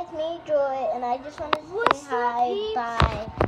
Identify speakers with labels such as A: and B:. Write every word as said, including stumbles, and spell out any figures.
A: it's me, Joy, and I just wanted to
B: What's
A: say hi.
B: up, peeps?
A: Bye.